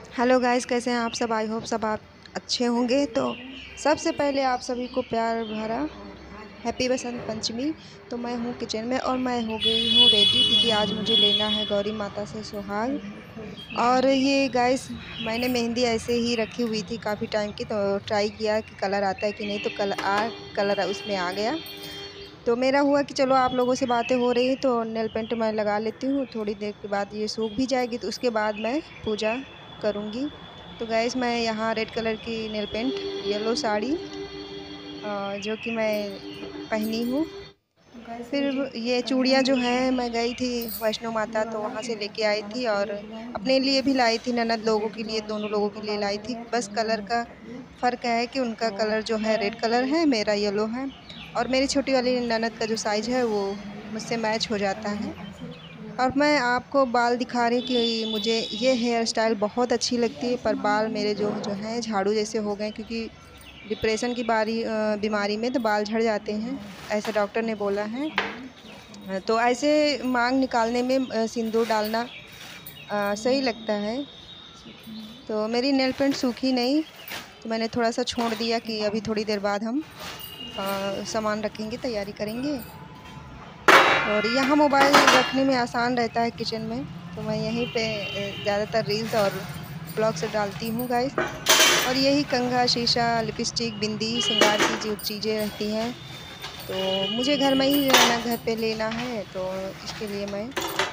Hello guys, कैसे हैं आप सब। आई होप सब आप अच्छे होंगे। तो सबसे पहले आप सभी को प्यार भरा हैप्पी बसंत पंचमी। तो मैं हूँ किचन में और मैं हो गई हूँ रेडी, क्योंकि आज मुझे लेना है गौरी माता से सुहाग। और ये गाइस, मैंने मेहंदी ऐसे ही रखी हुई थी काफ़ी टाइम की, तो ट्राई किया कि कलर आता है कि नहीं, तो कलर उसमें आ गया। तो मेरा हुआ कि चलो आप लोगों से बातें हो रही तो नेल पेंट मैं लगा लेती हूँ। थोड़ी देर के बाद ये सूख भी जाएगी, तो उसके बाद मैं पूजा करूँगी। तो गैस, मैं यहाँ रेड कलर की नेल पेंट, येलो साड़ी जो कि मैं पहनी हूँ। फिर ये चूड़ियाँ जो हैं, मैं गई थी वैष्णो माता, तो वहाँ से लेके आई थी और अपने लिए भी लाई थी, ननद लोगों के लिए, दोनों लोगों के लिए लाई थी। बस कलर का फ़र्क है कि उनका कलर जो है रेड कलर है, मेरा येलो है। और मेरी छोटी वाली ननद का जो साइज़ है वो मुझसे मैच हो जाता है। और मैं आपको बाल दिखा रही कि मुझे ये हेयर स्टाइल बहुत अच्छी लगती है, पर बाल मेरे जो जो हैं झाड़ू जैसे हो गए, क्योंकि डिप्रेशन की बीमारी में तो बाल झड़ जाते हैं, ऐसा डॉक्टर ने बोला है। तो ऐसे मांग निकालने में सिंदूर डालना सही लगता है। तो मेरी नेल पेंट सूखी नहीं, तो मैंने थोड़ा सा छोड़ दिया कि अभी थोड़ी देर बाद हम सामान रखेंगे, तैयारी करेंगे। और यहाँ मोबाइल रखने में आसान रहता है किचन में, तो मैं यहीं पे ज़्यादातर रील्स और ब्लॉग्स डालती हूँ गाइस। और यही कंघा, शीशा, लिपस्टिक, बिंदी, श्रृंगार की जो चीज़ें रहती हैं, तो मुझे घर में ही रहना, घर पे लेना है, तो इसके लिए मैं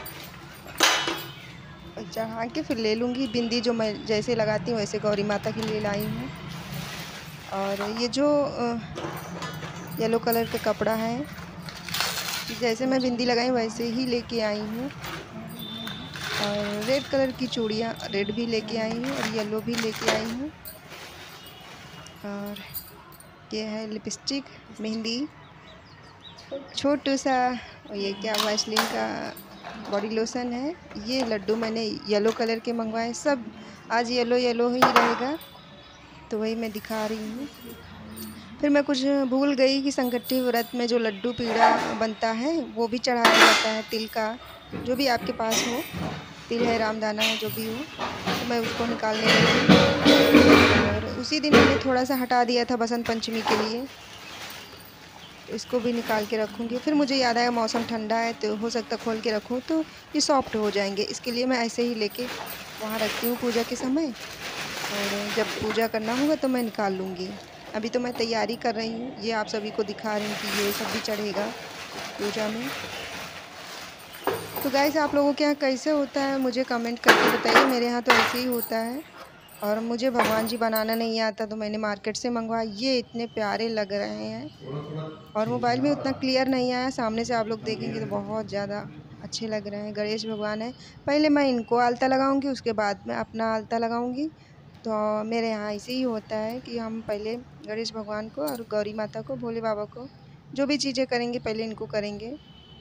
चढ़ा के फिर ले लूँगी। बिंदी जो मैं जैसे लगाती हूँ वैसे गौरी माता के लिए लाई हूँ। और ये जो येलो कलर का कपड़ा है, जैसे मैं बिंदी लगाई वैसे ही लेके आई हूँ। और रेड कलर की चूड़ियाँ, रेड भी लेके आई हूँ और येलो भी लेके आई हूँ। और ये है लिपस्टिक, मेहंदी, छोटू सा। और ये क्या, वैसलीन का बॉडी लोशन है। ये लड्डू मैंने येलो कलर के मंगवाए, सब आज येलो येलो ही रहेगा, तो वही मैं दिखा रही हूँ। फिर मैं कुछ भूल गई कि संकष्टी व्रत में जो लड्डू पेड़ा बनता है वो भी चढ़ाया जाता है, तिल का, जो भी आपके पास हो, तिल है, रामदाना है, जो भी हो। तो मैं उसको निकालने लगी और उसी दिन मैंने थोड़ा सा हटा दिया था बसंत पंचमी के लिए, तो इसको भी निकाल के रखूँगी। फिर मुझे याद आया मौसम ठंडा है, तो हो सकता है खोल के रखूँ तो ये सॉफ्ट हो जाएंगे, इसके लिए मैं ऐसे ही लेके वहाँ रखती हूँ पूजा के समय। और जब पूजा करना होगा तो मैं निकाल लूँगी। अभी तो मैं तैयारी कर रही हूँ, ये आप सभी को दिखा रही हूँ कि ये सब भी चढ़ेगा पूजा में। तो गाइस, आप लोगों के यहाँ कैसे होता है मुझे कमेंट करके बताइए। मेरे यहाँ तो ऐसे ही होता है। और मुझे भगवान जी बनाना नहीं आता, तो मैंने मार्केट से मंगवाया। ये इतने प्यारे लग रहे हैं और मोबाइल में उतना क्लियर नहीं आया, सामने से आप लोग देखेंगे तो बहुत ज़्यादा अच्छे लग रहे हैं। गणेश भगवान है, पहले मैं इनको आलता लगाऊंगी, उसके बाद मैं अपना आलता लगाऊंगी। तो मेरे यहाँ ऐसे ही होता है कि हम पहले गणेश भगवान को और गौरी माता को, भोले बाबा को, जो भी चीज़ें करेंगे पहले इनको करेंगे।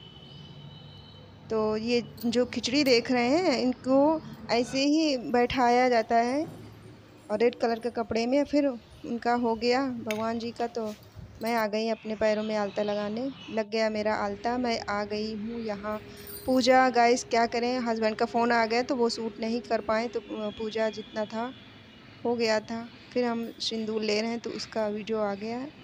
तो ये जो खिचड़ी देख रहे हैं, इनको ऐसे ही बैठाया जाता है और रेड कलर के कपड़े में। फिर उनका हो गया भगवान जी का, तो मैं आ गई अपने पैरों में आलता लगाने। लग गया मेरा आलता, मैं आ गई हूँ यहाँ पूजा। गाइस, क्या करें, हस्बैंड का फ़ोन आ गया तो वो शूट नहीं कर पाए, तो पूजा जितना था हो गया था। फिर हम सिंदूर ले रहे हैं तो उसका वीडियो आ गया है।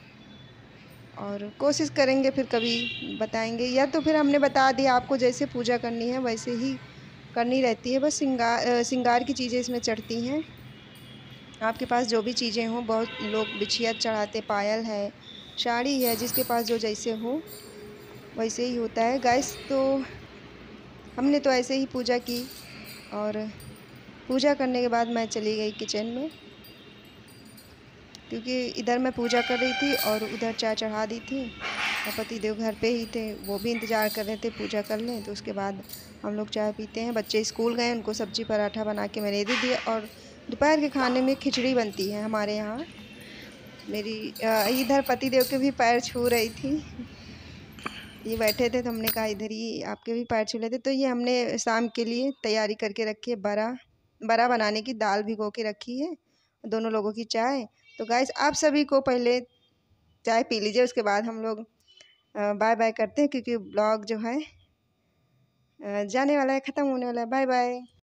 और कोशिश करेंगे फिर कभी बताएंगे, या तो फिर हमने बता दिया आपको, जैसे पूजा करनी है वैसे ही करनी रहती है। बस श्रृंगार की चीज़ें इसमें चढ़ती हैं। आपके पास जो भी चीज़ें हों, बहुत लोग बिछिया चढ़ाते, पायल है, साड़ी है, जिसके पास जो जैसे हो वैसे ही होता है गाइस। तो हमने तो ऐसे ही पूजा की और पूजा करने के बाद मैं चली गई किचन में, क्योंकि इधर मैं पूजा कर रही थी और उधर चाय चढ़ा दी थी। और पति देव घर पे ही थे, वो भी इंतज़ार कर रहे थे पूजा कर लें, तो उसके बाद हम लोग चाय पीते हैं। बच्चे स्कूल गए, उनको सब्जी पराठा बना के मैंने दे दिया। और दोपहर के खाने में खिचड़ी बनती है हमारे यहाँ। मेरी इधर पति देव के भी पैर छू रही थी, ये बैठे थे तो हमने कहा इधर ही आपके भी पैर छू लेते। तो ये हमने शाम के लिए तैयारी करके रखी है, बड़ा बड़ा बनाने की, दाल भिगो के रखी है, दोनों लोगों की चाय। तो गाइस, आप सभी को पहले चाय पी लीजिए, उसके बाद हम लोग बाय बाय करते हैं, क्योंकि ब्लॉग जो है जाने वाला है, ख़त्म होने वाला है। Bye bye.